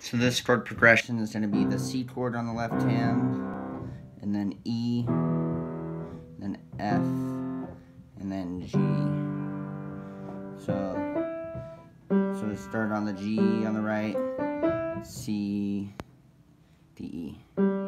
So this chord progression is going to be the C chord on the left hand, and then E, then F, and then G. So we start on the G on the right, C, D, E.